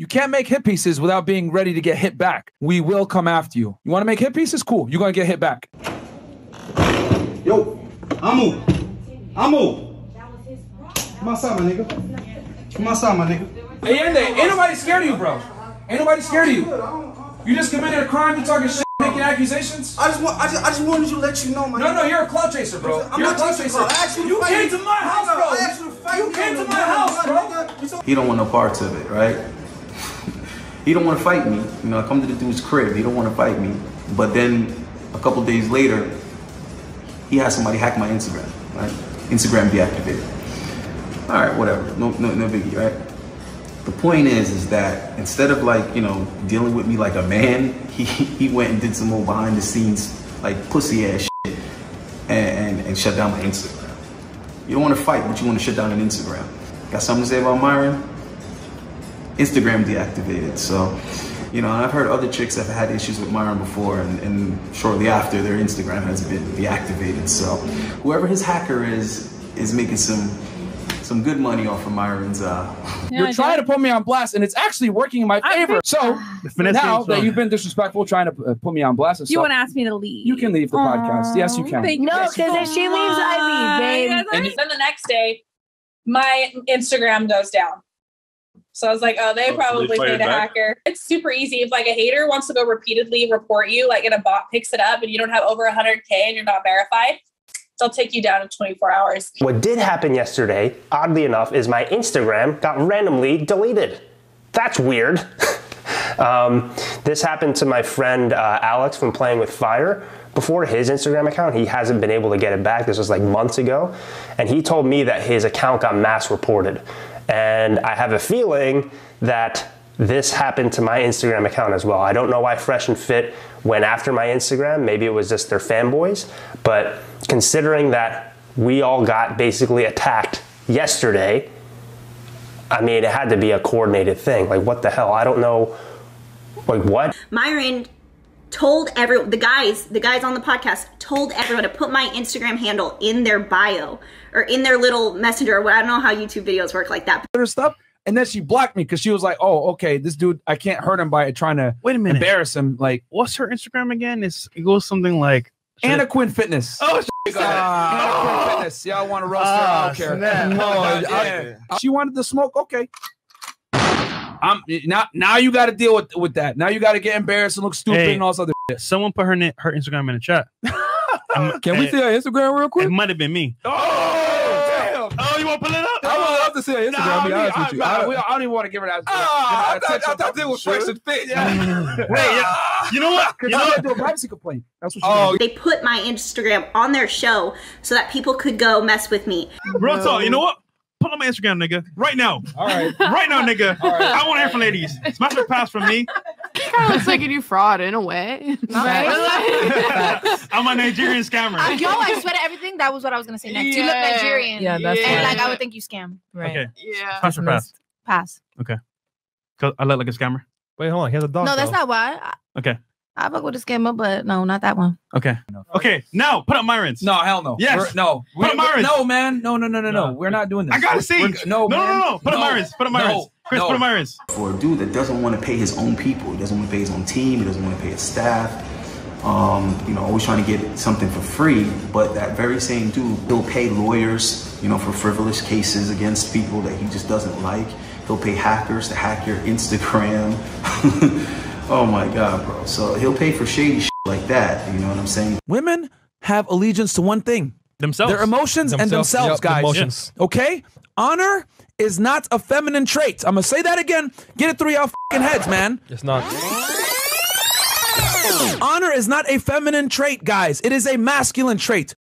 You can't make hit pieces without being ready to get hit back. We will come after you. You want to make hit pieces? Cool. You're going to get hit back. Yo, Amu. Come outside, my nigga. Come outside, my nigga. Hey, ain't nobody scared of you, bro. Ain't nobody scared of you. You just committed a crime. You talking shit, making accusations. I just wanted to let you know, my nigga. No, you're a clout chaser, bro. You're a clout chaser. You came to my house, bro. You came to my house, bro. He don't want no parts of it, right? He don't want to fight me. You know, I come to the dude's crib. He don't want to fight me. But then a couple days later, he has somebody hack my Instagram, right? Instagram deactivated. All right, whatever. No biggie, right? The point is that instead of like, you know, dealing with me like a man, he went and did some more behind the scenes, like pussy ass shit and shut down my Instagram. You don't want to fight, but you want to shut down an Instagram. Got something to say about Myron? Instagram deactivated. So, you know, I've heard other chicks that have had issues with Myron before, and shortly after their Instagram has been deactivated. So whoever his hacker is making some good money off of Myron's. You're trying to put me on blast, and it's actually working in my favor. So now that you've been disrespectful, trying to put me on blast and stuff, you want to ask me to leave? You can leave the podcast. Yes, you can. No, because if she leaves, I leave, babe. And then the next day, my Instagram goes down. So I was like, oh, they probably paid a hacker. It's super easy. If like a hater wants to go repeatedly report you, like and a bot picks it up and you don't have over 100K and you're not verified, they'll take you down in 24 hours. What did happen yesterday, oddly enough, is my Instagram got randomly deleted. That's weird. This happened to my friend Alex from Playing with Fire. Before his Instagram account, he hasn't been able to get it back. This was like months ago. And he told me that his account got mass reported. And I have a feeling that this happened to my Instagram account as well. I don't know why Fresh and Fit went after my Instagram. Maybe it was just their fanboys. But considering that we all got basically attacked yesterday, I mean, it had to be a coordinated thing. Like, what the hell? I don't know. Like, what? Myron told the guys on the podcast told everyone to put my Instagram handle in their bio or in their little messenger or what. I don't know how YouTube videos work like that. Stuff. And then she blocked me because she was like, oh, okay, this dude, I can't hurt him by trying to embarrass him. Like, what's her Instagram again? It goes something like Anna Quinn Fitness. Oh, Anna Quinn Fitness. Y'all want to roast her? I don't care. She wanted to smoke. Okay. Now you got to deal with that. Now you got to get embarrassed and look stupid and all this other shit. Someone put her Instagram in the chat. Can we see her Instagram real quick? It might have been me. Oh, damn. Oh, you want to pull it up? I would love to see her Instagram. I'll be honest with you. I don't even want to give her that. I thought it was Fresh and Fit. Wait, you know what? You know what? Do a privacy complaint. That's what They put my Instagram on their show so that people could go mess with me. Real talk. You know what? Pull up my Instagram, nigga. Right now. All right. Right now, nigga. All right. I want to hear from ladies. Smash the pass from me. Kind of looks like you fraud in a way. Right? I'm a Nigerian scammer. Yo, I swear to everything. That was what I was going to say next. You look Nigerian. Yeah, that's and like, I would think you scam. Right. Okay. Yeah. Smash or pass? Pass. Okay. Because I look like a scammer. Wait, hold on. He has a dog. No, that's not why. Okay. I fuck with a scammer, but no, not that one. Okay. Okay. Now, put up Myron's. No, hell no. Yes. Put up Myron's. No, man. No. We're not doing this. I got to see. No. Put up Myron's. Put up Myron's. Chris, put up Myron's. For a dude that doesn't want to pay his own people, he doesn't want to pay his own team, he doesn't want to pay his staff, you know, always trying to get something for free, but that very same dude, he'll pay lawyers, you know, for frivolous cases against people that he just doesn't like. He'll pay hackers to hack your Instagram. Oh my God, bro. So he'll pay for shady shit like that. You know what I'm saying? Women have allegiance to one thing. Themselves. Their emotions and themselves, guys. Emotions. Okay? Honor is not a feminine trait. I'm going to say that again. Get it through y'all fucking heads, man. It's not. Honor is not a feminine trait, guys. It is a masculine trait.